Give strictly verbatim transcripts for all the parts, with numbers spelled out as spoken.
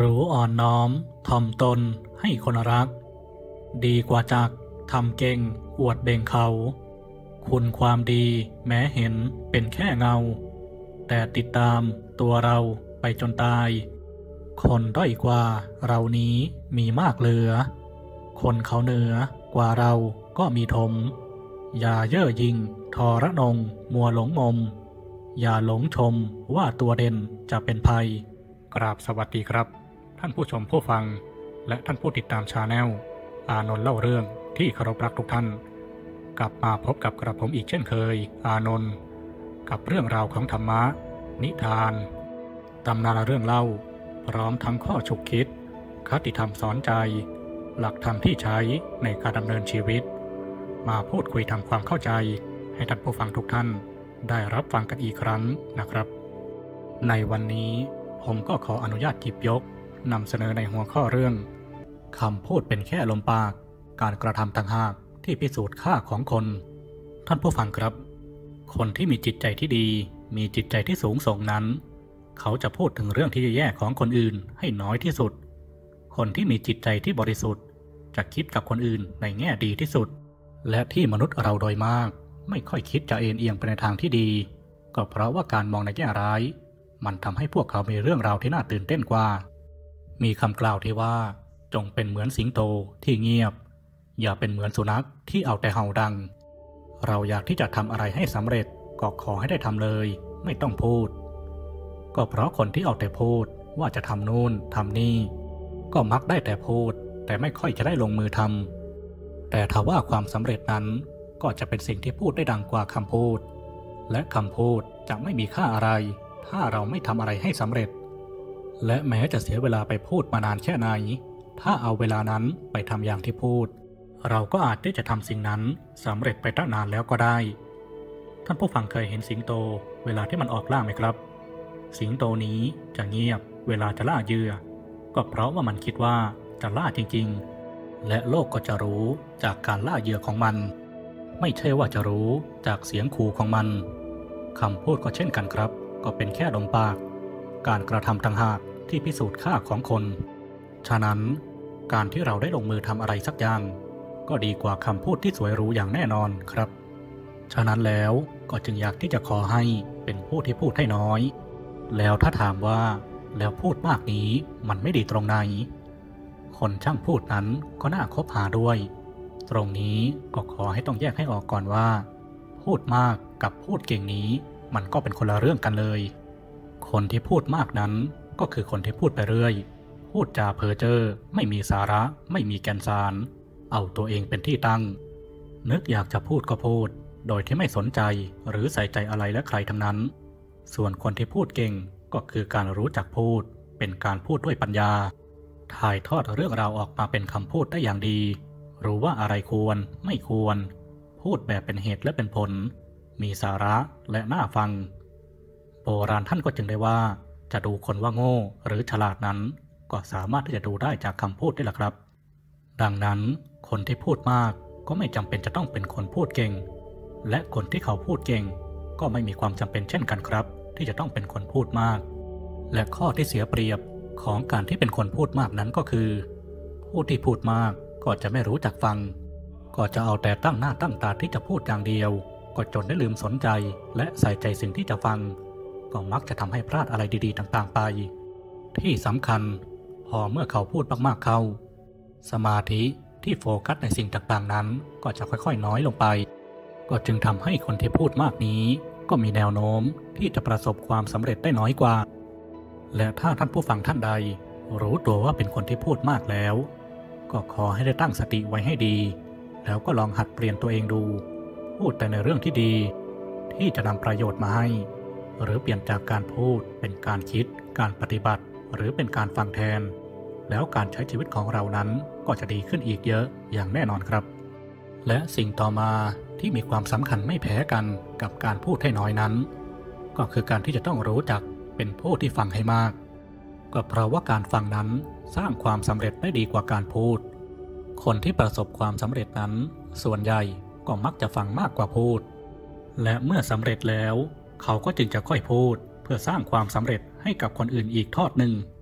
รู้อ่อนน้อมถ่อมตนให้คนรักดีกว่าจักทำเก่งอวดเบ่งเขาคุณความดีแม้เห็นเป็นแค่เงาแต่ติดตามตัวเราไปจนตายคนด้อยกว่าเรานี้มีมากเหลือคนเขาเหนือกว่าเราก็มีถมอย่าเย่อหยิ่งทรนงมัวหลงงมอย่าหลงชมว่าตัวเด่นจะเป็นภัยกราบสวัสดีครับท่านผู้ชมผู้ฟังและท่านผู้ติดตามชาแนลอานนท์เล่าเรื่องที่เคารพรักทุกท่านกลับมาพบกับกระผมอีกเช่นเคยอานนท์กับเรื่องราวของธรรมะนิทานตำนานเรื่องเล่าพร้อมทั้งข้อฉุกคิดคติธรรมสอนใจหลักธรรมที่ใช้ในการดำเนินชีวิตมาพูดคุยทำความเข้าใจให้ท่านผู้ฟังทุกท่านได้รับฟังกันอีกครั้งนะครับในวันนี้ผมก็ขออนุญาตหยิบยกนำเสนอในหัวข้อเรื่องคำพูดเป็นแค่ลมปากการกระทำต่างหากที่พิสูจน์ค่าของคนท่านผู้ฟังครับคนที่มีจิตใจที่ดีมีจิตใจที่สูงส่งนั้นเขาจะพูดถึงเรื่องที่แย่ของคนอื่นให้น้อยที่สุดคนที่มีจิตใจที่บริสุทธิ์จะคิดกับคนอื่นในแง่ดีที่สุดและที่มนุษย์เราโดยมากไม่ค่อยคิดจะเอ็นเอียงไปในทางที่ดีก็เพราะว่าการมองในแง่ร้ายมันทำให้พวกเขามีเรื่องราวที่น่าตื่นเต้นกว่ามีคำกล่าวที่ว่าจงเป็นเหมือนสิงโตที่เงียบอย่าเป็นเหมือนสุนัขที่เอาแต่เห่าดังเราอยากที่จะทำอะไรให้สำเร็จก็ขอให้ได้ทำเลยไม่ต้องพูดก็เพราะคนที่เอาแต่พูดว่าจะทำนู่นทำนี่ก็มักได้แต่พูดแต่ไม่ค่อยจะได้ลงมือทำแต่ถ้าว่าความสำเร็จนั้นก็จะเป็นสิ่งที่พูดได้ดังกว่าคำพูดและคำพูดจะไม่มีค่าอะไรถ้าเราไม่ทำอะไรให้สำเร็จและแม้จะเสียเวลาไปพูดมานานแค่ไหนถ้าเอาเวลานั้นไปทำอย่างที่พูดเราก็อาจที่จะทำสิ่งนั้นสำเร็จไปตั้งนานแล้วก็ได้ท่านผู้ฟังเคยเห็นสิงโตเวลาที่มันออกล่าไหมครับสิงโตนี้จะเงียบเวลาจะล่าเหยื่อก็เพราะว่ามันคิดว่าจะล่าจริงๆและโลกก็จะรู้จากการล่าเหยื่อของมันไม่ใช่ว่าจะรู้จากเสียงขู่ของมันคำพูดก็เช่นกันครับก็เป็นแค่ลมปากการกระทำต่างหากที่พิสูจน์ค่าของคนฉะนั้นการที่เราได้ลงมือทำอะไรสักอย่างก็ดีกว่าคำพูดที่สวยหรูอย่างแน่นอนครับฉะนั้นแล้วก็จึงอยากที่จะขอให้เป็นผู้ที่พูดให้น้อยแล้วถ้าถามว่าแล้วพูดมากนี้มันไม่ดีตรงไหนคนช่างพูดนั้นก็น่าคบหาด้วยตรงนี้ก็ขอให้ต้องแยกให้ออกก่อนว่าพูดมากกับพูดเก่งนี้มันก็เป็นคนละเรื่องกันเลยคนที่พูดมากนั้นก็คือคนที่พูดไปเรื่อยพูดจาเพ้อเจ้อไม่มีสาระไม่มีแก่นสารเอาตัวเองเป็นที่ตั้งนึกอยากจะพูดก็พูดโดยที่ไม่สนใจหรือใส่ใจอะไรและใครทั้งนั้นส่วนคนที่พูดเก่งก็คือการรู้จักพูดเป็นการพูดด้วยปัญญาถ่ายทอดเรื่องราวออกมาเป็นคำพูดได้อย่างดีรู้ว่าอะไรควรไม่ควรพูดแบบเป็นเหตุและเป็นผลมีสาระและน่าฟังโบราณท่านก็จึงได้ว่าจะดูคนว่าโง่หรือฉลาดนั้นก็สามารถที่จะดูได้จากคำพูดนี่แหละครับดังนั้นคนที่พูดมากก็ไม่จำเป็นจะต้องเป็นคนพูดเก่งและคนที่เขาพูดเก่งก็ไม่มีความจำเป็นเช่นกันครับที่จะต้องเป็นคนพูดมากและข้อที่เสียเปรียบของการที่เป็นคนพูดมากนั้นก็คือผู้ที่พูดมากก็จะไม่รู้จักฟังก็จะเอาแต่ตั้งหน้าตั้งตาที่จะพูดอย่างเดียวก็จนได้ลืมสนใจและใส่ใจสิ่งที่จะฟังก็มักจะทำให้พลาดอะไรดีๆต่างๆไปที่สำคัญพอเมื่อเขาพูดมากๆเข้าสมาธิที่โฟกัสในสิ่งต่างๆนั้นก็จะค่อยๆน้อยลงไปก็จึงทำให้คนที่พูดมากนี้ก็มีแนวโน้มที่จะประสบความสำเร็จได้น้อยกว่าและถ้าท่านผู้ฟังท่านใดรู้ตัวว่าเป็นคนที่พูดมากแล้วก็ขอให้ได้ตั้งสติไว้ให้ดีแล้วก็ลองหัดเปลี่ยนตัวเองดูพูดแต่ในเรื่องที่ดีที่จะนำประโยชน์มาให้หรือเปลี่ยนจากการพูดเป็นการคิดการปฏิบัติหรือเป็นการฟังแทนแล้วการใช้ชีวิตของเรานั้นก็จะดีขึ้นอีกเยอะอย่างแน่นอนครับและสิ่งต่อมาที่มีความสำคัญไม่แพ้กันกับการพูดให้น้อยนั้นก็คือการที่จะต้องรู้จักเป็นผู้ที่ฟังให้มากก็เพราะว่าการฟังนั้นสร้างความสำเร็จได้ดีกว่าการพูดคนที่ประสบความสำเร็จนั้นส่วนใหญ่ก็มักจะฟังมากกว่าพูดและเมื่อสำเร็จแล้วเขาก็จึงจะค่อยพูดเพื่อสร้างความสำเร็จให้กับคนอื่นอีกทอดหนึ่ง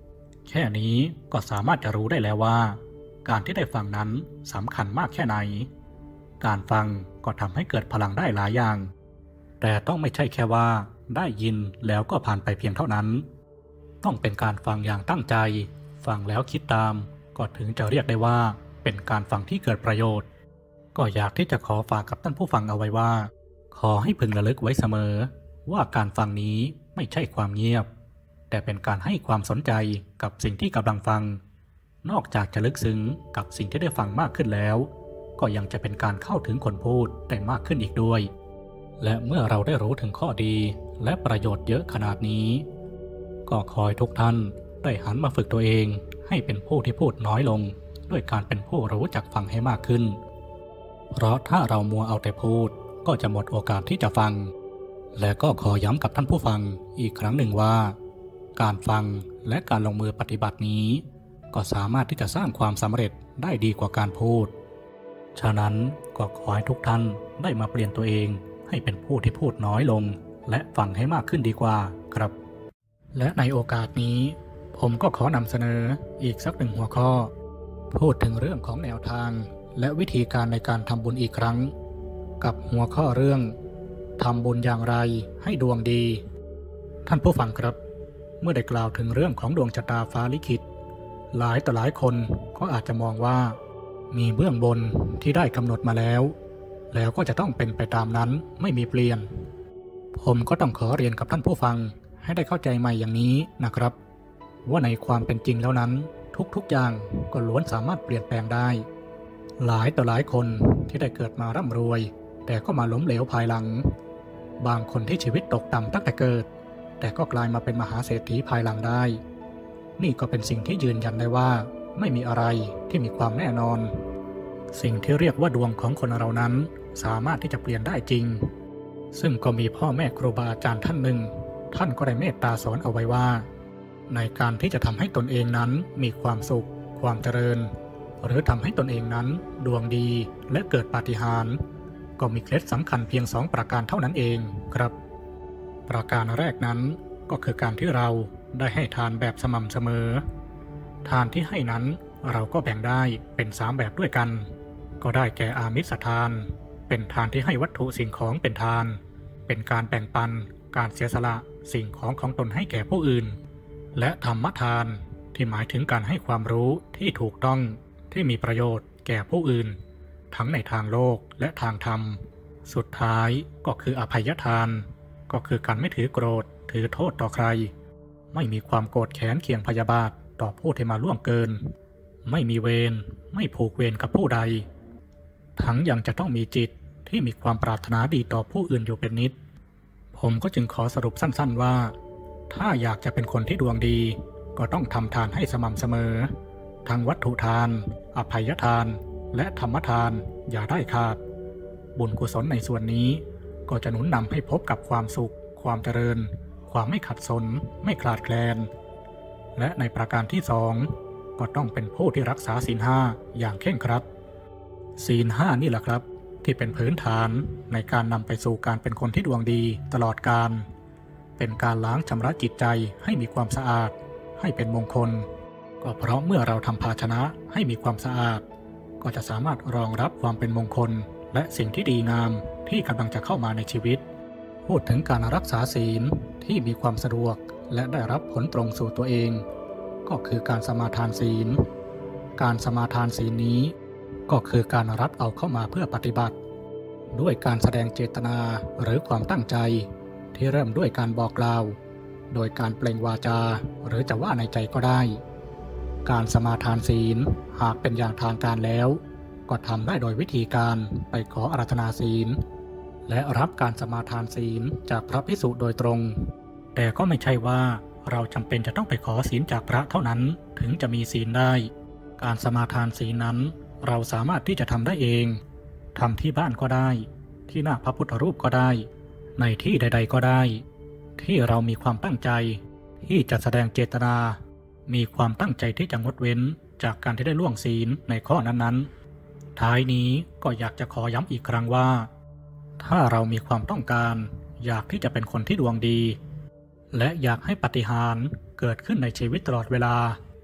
แค่นี้ก็สามารถจะรู้ได้แล้วว่าการที่ได้ฟังนั้นสำคัญมากแค่ไหนการฟังก็ทำให้เกิดพลังได้หลายอย่างแต่ต้องไม่ใช่แค่ว่าได้ยินแล้วก็ผ่านไปเพียงเท่านั้นต้องเป็นการฟังอย่างตั้งใจฟังแล้วคิดตามก็ถึงจะเรียกได้ว่าเป็นการฟังที่เกิดประโยชน์ก็อยากที่จะขอฝากกับท่านผู้ฟังเอาไว้ว่าขอให้พึงระลึกไว้เสมอว่าการฟังนี้ไม่ใช่ความเงียบแต่เป็นการให้ความสนใจกับสิ่งที่กำลังฟังนอกจากจะลึกซึ้งกับสิ่งที่ได้ฟังมากขึ้นแล้วก็ยังจะเป็นการเข้าถึงคนพูดได้มากขึ้นอีกด้วยและเมื่อเราได้รู้ถึงข้อดีและประโยชน์เยอะขนาดนี้ก็ขอให้ทุกท่านได้หันมาฝึกตัวเองให้เป็นผู้ที่พูดน้อยลงด้วยการเป็นผู้รู้จักฟังให้มากขึ้นเพราะถ้าเรามัวเอาแต่พูดก็จะหมดโอกาสที่จะฟังและก็ขอย้ำกับท่านผู้ฟังอีกครั้งหนึ่งว่าการฟังและการลงมือปฏิบัตินี้ก็สามารถที่จะสร้างความสำเร็จได้ดีกว่าการพูดฉะนั้นก็ขอให้ทุกท่านได้มาเปลี่ยนตัวเองให้เป็นผู้ที่พูดน้อยลงและฟังให้มากขึ้นดีกว่าครับและในโอกาสนี้ผมก็ขอนำเสนออีกสักหนึ่งหัวข้อพูดถึงเรื่องของแนวทางและวิธีการในการทำบุญอีกครั้งกับหัวข้อเรื่องทำบุญอย่างไรให้ดวงดีท่านผู้ฟังครับเมื่อได้กล่าวถึงเรื่องของดวงชะตาฟ้าลิขิตหลายต่อหลายคนก็อาจจะมองว่ามีเบื้องบนที่ได้กำหนดมาแล้วแล้วก็จะต้องเป็นไปตามนั้นไม่มีเปลี่ยนผมก็ต้องขอเรียนกับท่านผู้ฟังให้ได้เข้าใจใหม่อย่างนี้นะครับว่าในความเป็นจริงแล้วนั้นทุกๆอย่างก็ล้วนสามารถเปลี่ยนแปลงได้หลายต่อหลายคนที่ได้เกิดมาร่ำรวยแต่ก็มาล้มเหลวภายหลังบางคนที่ชีวิตตกต่ำตั้งแต่เกิดแต่ก็กลายมาเป็นมหาเศรษฐีภายหลังได้นี่ก็เป็นสิ่งที่ยืนยันได้ว่าไม่มีอะไรที่มีความแน่นอนสิ่งที่เรียกว่าดวงของคนเรานั้นสามารถที่จะเปลี่ยนได้จริงซึ่งก็มีพ่อแม่ครูบาอาจารย์ท่านหนึ่งท่านก็ได้เมตตาสอนเอาไว้ว่าในการที่จะทำให้ตนเองนั้นมีความสุขความเจริญหรือทำให้ตนเองนั้นดวงดีและเกิดปาฏิหาริย์ก็มีเคล็ดสำคัญเพียงสองประการเท่านั้นเองครับประการแรกนั้นก็คือการที่เราได้ให้ทานแบบสม่ำเสมอทานที่ให้นั้นเราก็แบ่งได้เป็นสามแบบด้วยกันก็ได้แก่อามิสทานเป็นทานที่ให้วัตถุสิ่งของเป็นทานเป็นการแบ่งปันการเสียสละสิ่งของของตนให้แก่ผู้อื่นและธรรมทานที่หมายถึงการให้ความรู้ที่ถูกต้องที่มีประโยชน์แก่ผู้อื่นทั้งในทางโลกและทางธรรมสุดท้ายก็คืออภัยทานก็คือการไม่ถือโกรธถือโทษต่อใครไม่มีความโกรธแค้นเคียงพยาบาทต่อผู้ที่มาล่วงเกินไม่มีเวรไม่ผูกเวรกับผู้ใดทั้งยังจะต้องมีจิตที่มีความปรารถนาดีต่อผู้อื่นอยู่เป็นนิดผมก็จึงขอสรุปสั้นๆว่าถ้าอยากจะเป็นคนที่ดวงดีก็ต้องทำทานให้สม่ำเสมอทั้งวัตถุทานอภัยทานและธรรมทานอย่าได้ขาดบุญกุศลในส่วนนี้ก็จะหนุนนำให้พบกับความสุขความเจริญความไม่ขัดสนไม่คลาดแคลนและในประการที่สองก็ต้องเป็นผู้ที่รักษาศีลห้าอย่างเคร่งครัดศีลห้านี่แหละครับที่เป็นพื้นฐานในการนำไปสู่การเป็นคนที่ดวงดีตลอดกาลเป็นการล้างชำระจิตใจให้มีความสะอาดให้เป็นมงคลก็เพราะเมื่อเราทำภาชนะให้มีความสะอาดก็จะสามารถรองรับความเป็นมงคลและสิ่งที่ดีงามที่กำลังจะเข้ามาในชีวิตพูดถึงการรักษาศีลที่มีความสะดวกและได้รับผลตรงสู่ตัวเองก็คือการสมาทานศีลการสมาทานศีลนี้ก็คือการรับเอาเข้ามาเพื่อปฏิบัติด้วยการแสดงเจตนาหรือความตั้งใจที่เริ่มด้วยการบอกกล่าวโดยการเปล่งวาจาหรือจะว่าในใจก็ได้การสมาทานศีลหากเป็นอย่างทางการแล้วก็ทำได้โดยวิธีการไปขออาราธนาศีลและรับการสมาทานศีลจากพระภิกษุโดยตรงแต่ก็ไม่ใช่ว่าเราจำเป็นจะต้องไปขอศีลจากพระเท่านั้นถึงจะมีศีลได้การสมาทานศีลนั้นเราสามารถที่จะทำได้เองทำที่บ้านก็ได้ที่หน้าพระพุทธรูปก็ได้ในที่ใดๆก็ได้ที่เรามีความตั้งใจที่จะแสดงเจตนามีความตั้งใจที่จะงดเว้นจากการที่ได้ล่วงศีลในข้อนั้นๆท้ายนี้ก็อยากจะขอย้ำอีกครั้งว่าถ้าเรามีความต้องการอยากที่จะเป็นคนที่ดวงดีและอยากให้ปาฏิหาริย์เกิดขึ้นในชีวิตตลอดเวลา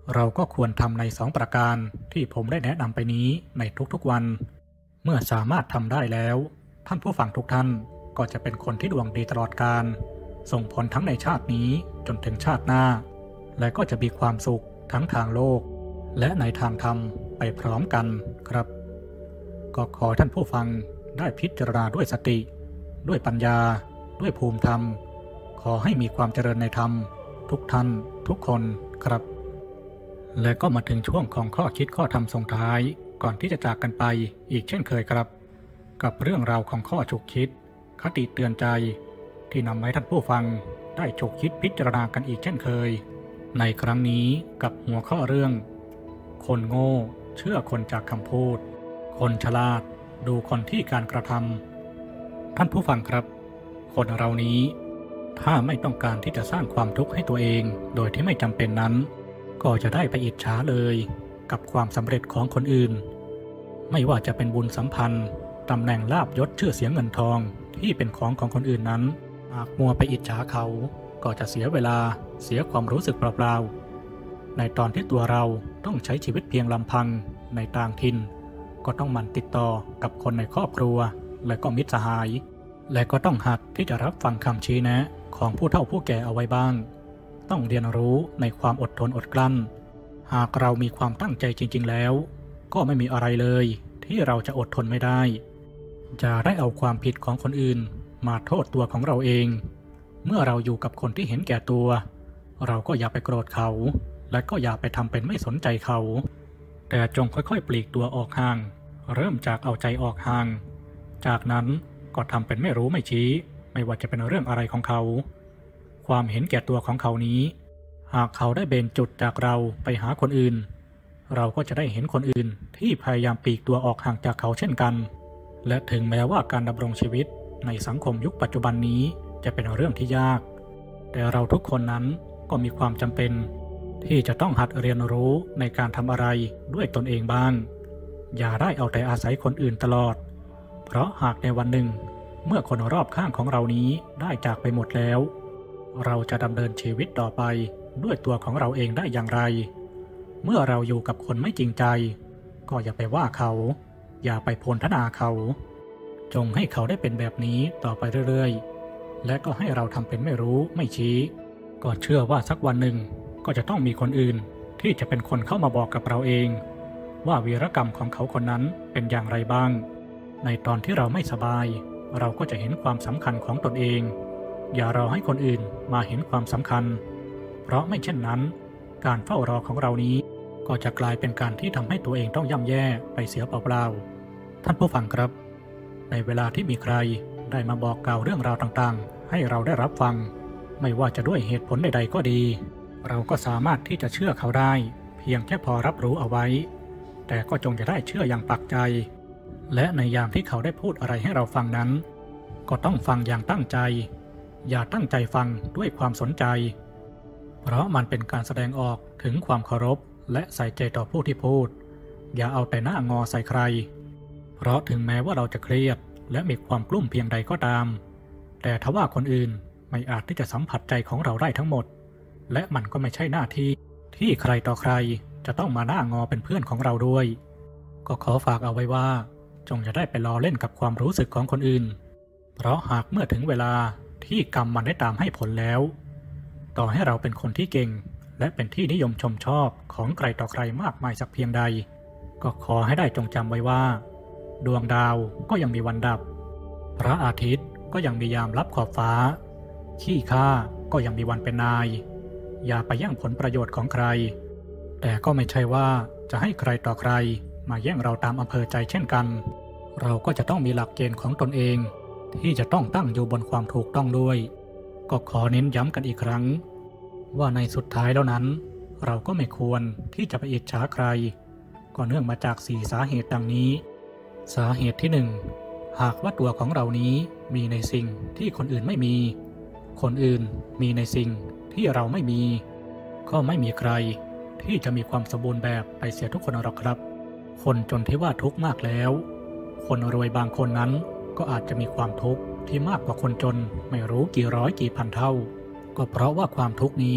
เราก็ควรทำในสองประการที่ผมได้แนะนำไปนี้ในทุกๆวันเมื่อสามารถทำได้แล้วท่านผู้ฟังทุกท่านก็จะเป็นคนที่ดวงดีตลอดกาลส่งผลทั้งในชาตินี้จนถึงชาติหน้าและก็จะมีความสุขทั้งทางโลกและในทางธรรมไปพร้อมกันครับก็ขอท่านผู้ฟังได้พิจารณาด้วยสติด้วยปัญญาด้วยภูมิธรรมขอให้มีความเจริญในธรรมทุกท่านทุกคนครับและก็มาถึงช่วงของข้อคิดข้อธรรมส่งท้ายก่อนที่จะจากกันไปอีกเช่นเคยครับกับเรื่องราวของข้อฉุกคิดคติเตือนใจที่นำให้ท่านผู้ฟังได้ฉุกคิดพิจารณากันอีกเช่นเคยในครั้งนี้กับหัวข้อเรื่องคนโง่เชื่อคนจากคำพูดคนฉลาดดูคนที่การกระทำท่านผู้ฟังครับคนเรานี้ถ้าไม่ต้องการที่จะสร้างความทุกข์ให้ตัวเองโดยที่ไม่จำเป็นนั้นก็จะได้ไปอิจฉาเลยกับความสำเร็จของคนอื่นไม่ว่าจะเป็นบุญสัมพันธ์ตำแหน่งลาภยศชื่อเสียงเงินทองที่เป็นของของคนอื่นนั้นหากมัวไปอิจฉาเขาก็จะเสียเวลาเสียความรู้สึกเปล่าๆในตอนที่ตัวเราต้องใช้ชีวิตเพียงลำพังในต่างถิ่นก็ต้องหมั่นติดต่อกับคนในครอบครัวและก็มิตรสหายและก็ต้องหัดที่จะรับฟังคำชี้แนะของผู้เฒ่าผู้แก่เอาไว้บ้างต้องเรียนรู้ในความอดทนอดกลั้นหากเรามีความตั้งใจจริงๆแล้วก็ไม่มีอะไรเลยที่เราจะอดทนไม่ได้จะได้เอาความผิดของคนอื่นมาโทษตัวของเราเองเมื่อเราอยู่กับคนที่เห็นแก่ตัวเราก็อย่าไปโกรธเขาและก็อย่าไปทำเป็นไม่สนใจเขาแต่จงค่อยๆปลีกตัวออกห่างเริ่มจากเอาใจออกห่างจากนั้นก็ทำเป็นไม่รู้ไม่ชี้ไม่ว่าจะเป็นเรื่องอะไรของเขาความเห็นแก่ตัวของเขานี้หากเขาได้เบนจุดจากเราไปหาคนอื่นเราก็จะได้เห็นคนอื่นที่พยายามปลีกตัวออกห่างจากเขาเช่นกันและถึงแม้ว่าการดำรงชีวิตในสังคมยุคปัจจุบันนี้จะเป็นเรื่องที่ยากแต่เราทุกคนนั้นก็มีความจำเป็นที่จะต้องหัดเรียนรู้ในการทำอะไรด้วยตนเองบ้างอย่าได้เอาแต่อาศัยคนอื่นตลอดเพราะหากในวันหนึ่งเมื่อคนรอบข้างของเรานี้ได้จากไปหมดแล้วเราจะดำเนินชีวิตต่อไปด้วยตัวของเราเองได้อย่างไรเมื่อเราอยู่กับคนไม่จริงใจก็อย่าไปว่าเขาอย่าไปโพลธนาเขาจงให้เขาได้เป็นแบบนี้ต่อไปเรื่อยๆและก็ให้เราทำเป็นไม่รู้ไม่ชี้ก็เชื่อว่าสักวันหนึ่งก็จะต้องมีคนอื่นที่จะเป็นคนเข้ามาบอกกับเราเองว่าวีรกรรมของเขาคนนั้นเป็นอย่างไรบ้างในตอนที่เราไม่สบายเราก็จะเห็นความสำคัญของตนเองอย่ารอให้คนอื่นมาเห็นความสำคัญเพราะไม่เช่นนั้นการเฝ้ารอของเรานี้ก็จะกลายเป็นการที่ทำให้ตัวเองต้องย่ำแย่ไปเสียเปล่าๆท่านผู้ฟังครับในเวลาที่มีใครได้มาบอกกล่าวเรื่องราวต่างๆให้เราได้รับฟังไม่ว่าจะด้วยเหตุผลใดๆก็ดีเราก็สามารถที่จะเชื่อเขาได้เพียงแค่พอรับรู้เอาไว้แต่ก็จงจะได้เชื่ออย่างปักใจและในยามที่เขาได้พูดอะไรให้เราฟังนั้นก็ต้องฟังอย่างตั้งใจอย่าตั้งใจฟังด้วยความสนใจเพราะมันเป็นการแสดงออกถึงความเคารพและใส่ใจต่อผู้ที่พูดอย่าเอาแต่หน้างอใส่ใครเพราะถึงแม้ว่าเราจะเครียดและมีความกลุ้มเพียงใดก็ตามแต่ทว่าคนอื่นไม่อาจที่จะสัมผัสใจของเราได้ทั้งหมดและมันก็ไม่ใช่หน้าที่ที่ใครต่อใครจะต้องมาหน้างอเป็นเพื่อนของเราด้วยก็ขอฝากเอาไว้ว่าจงอย่าได้ไปล้อเล่นกับความรู้สึกของคนอื่นเพราะหากเมื่อถึงเวลาที่กรรมมันได้ตามให้ผลแล้วต่อให้เราเป็นคนที่เก่งและเป็นที่นิยมชมชอบของใครต่อใครมากมายสักเพียงใดก็ขอให้ได้จงจำไว้ว่าดวงดาวก็ยังมีวันดับพระอาทิตย์ก็ยังมียามลับขอบฟ้าขี้ข้าก็ยังมีวันเป็นนายอย่าไปแย่งผลประโยชน์ของใครแต่ก็ไม่ใช่ว่าจะให้ใครต่อใครมาแย่งเราตามอำเภอใจเช่นกันเราก็จะต้องมีหลักเกณฑ์ของตนเองที่จะต้องตั้งอยู่บนความถูกต้องด้วยก็ขอเน้นย้ำกันอีกครั้งว่าในสุดท้ายแล้วนั้นเราก็ไม่ควรที่จะไปอิจฉาใครก็เนื่องมาจากสี่สาเหตุดังนี้สาเหตุที่หนึ่งหากว่าตัวของเรานี้มีในสิ่งที่คนอื่นไม่มีคนอื่นมีในสิ่งที่เราไม่มีก็ไม่มีใครที่จะมีความสมบูรณ์แบบไปเสียทุกคนหรอกครับคนจนที่ว่าทุกข์มากแล้วคนรวยบางคนนั้นก็อาจจะมีความทุกข์ที่มากกว่าคนจนไม่รู้กี่ร้อยกี่พันเท่าก็เพราะว่าความทุกข์นี้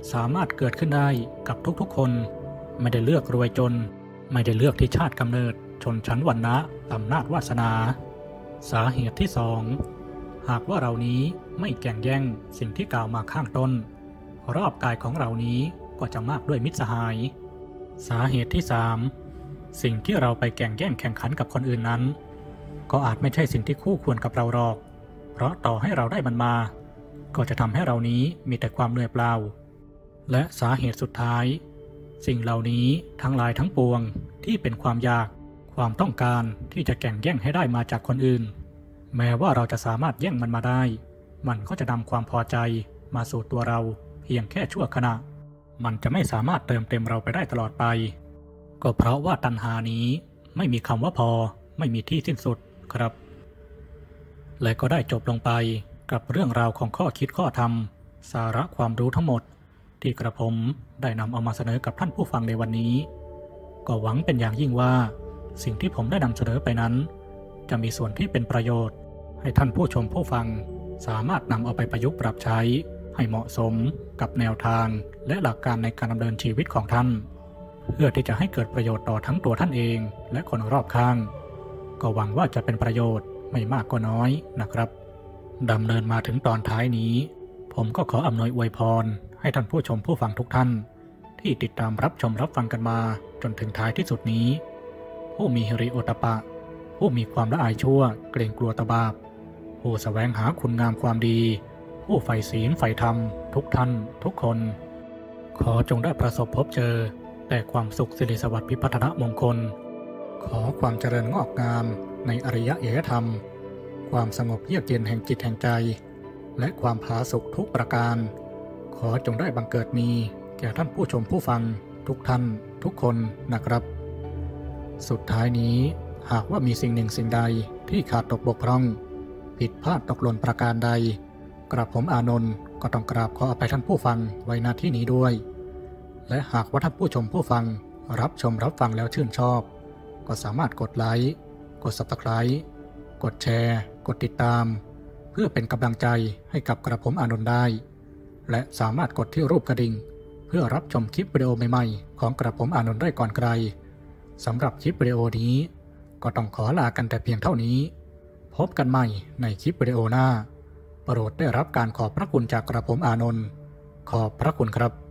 สามารถเกิดขึ้นได้กับทุกๆคนไม่ได้เลือกรวยจนไม่ได้เลือกที่ชาติกำเนิดชนชั้นวรรณะอำนาจวาสนาสาเหตุที่สองหากว่าเรานี้ไม่แก่งแย่งสิ่งที่กล่าวมาข้างต้นรอบกายของเรานี้ก็จะมากด้วยมิตรสหายสาเหตุที่สามสิ่งที่เราไปแก่งแย่งแข่งขันกับคนอื่นนั้นก็อาจไม่ใช่สิ่งที่คู่ควรกับเราหรอกเพราะต่อให้เราได้มันมาก็จะทำให้เรานี้มีแต่ความเหนื่อยเปล่าและสาเหตุสุดท้ายสิ่งเหล่านี้ทั้งหลายทั้งปวงที่เป็นความอยากความต้องการที่จะแข่งแย่งให้ได้มาจากคนอื่นแม้ว่าเราจะสามารถแย่งมันมาได้มันก็จะนำความพอใจมาสู่ตัวเราเพียงแค่ชั่วขณะมันจะไม่สามารถเติมเต็มเราไปได้ตลอดไปก็เพราะว่าตัณหานี้ไม่มีคำว่าพอไม่มีที่สิ้นสุดครับและก็ได้จบลงไปกับเรื่องราวของข้อคิดข้อธรรมสาระความรู้ทั้งหมดที่กระผมได้นำเอามาเสนอกับท่านผู้ฟังในวันนี้ก็หวังเป็นอย่างยิ่งว่าสิ่งที่ผมได้นำเสนอไปนั้นจะมีส่วนที่เป็นประโยชน์ให้ท่านผู้ชมผู้ฟังสามารถนำเอาไปประยุกต์ปรับใช้ให้เหมาะสมกับแนวทางและหลักการในการดำเนินชีวิตของท่านเพื่อที่จะให้เกิดประโยชน์ต่อทั้งตัวท่านเองและคนรอบข้างก็หวังว่าจะเป็นประโยชน์ไม่มากก็น้อยนะครับดำเนินมาถึงตอนท้ายนี้ผมก็ขออำนวยอวยพรให้ท่านผู้ชมผู้ฟังทุกท่านที่ติดตามรับชมรับฟังกันมาจนถึงท้ายที่สุดนี้ผู้มีหิริโอตปะผู้มีความละอายชั่วเกรงกลัวตบาปผู้แสวงหาคุณงามความดีผู้ใฝ่ศีลใฝ่ธรรมทุกท่านทุกคนขอจงได้ประสบพบเจอแต่ความสุขสิริสวัสดิ์พิพัฒนมงคลขอความเจริญงอกงามในอริยเอกธรรมความสงบเยือกเย็นแห่งจิตแห่งใจและความผาสุกทุกประการขอจงได้บังเกิดมีแก่ท่านผู้ชมผู้ฟังทุกท่านทุกคนนะครับสุดท้ายนี้หากว่ามีสิ่งหนึ่งสิ่งใดที่ขาดตกบกพร่องผิดพลาดตกหล่นประการใดกระผมอานนท์ก็ต้องกราบขออภัยท่านผู้ฟังไว้ณที่นี้ด้วยและหากว่าท่านผู้ชมผู้ฟังรับชมรับฟังแล้วชื่นชอบก็สามารถกดไลค์กด ซับสไครบ์ กดแชร์กดติดตามเพื่อเป็นกำลังใจให้กับกระผมอานนท์ได้และสามารถกดที่รูปกระดิ่งเพื่อรับชมคลิปวิดีโอใหม่ๆของกระผมอานนท์ได้ก่อนใครสำหรับคลิปวิดีโอนี้ก็ต้องขอลากันแต่เพียงเท่านี้พบกันใหม่ในคลิปวิดีโอหน้าโปรดได้รับการขอบพระคุณจากกระผมอานนท์ขอบพระคุณครับ